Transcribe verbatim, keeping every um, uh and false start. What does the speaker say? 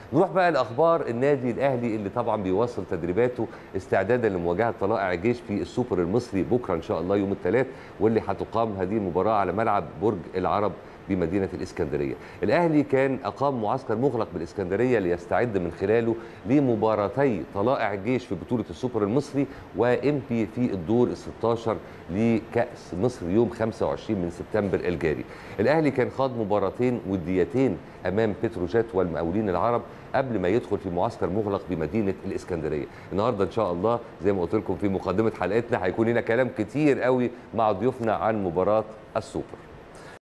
نروح بقى لاخبار النادي الاهلي اللي طبعا بيواصل تدريباته استعدادا لمواجهه طلائع الجيش في السوبر المصري بكره ان شاء الله يوم الثلاث، واللي هتقام هذه المباراه على ملعب برج العرب بمدينه الاسكندريه. الاهلي كان اقام معسكر مغلق بالاسكندريه ليستعد من خلاله لمباراتي طلائع الجيش في بطوله السوبر المصري وامبي في الدور ال ستاشر لكاس مصر يوم خمسة وعشرين من سبتمبر الجاري. الاهلي كان خاض مباراتين وديتين امام بتروجيت والمقاولين العرب قبل ما يدخل في معسكر مغلق بمدينه الاسكندريه. النهارده ان شاء الله زي ما قلت لكم في مقدمه حلقتنا هيكون لنا كلام كتير قوي مع ضيوفنا عن مباراه السوبر.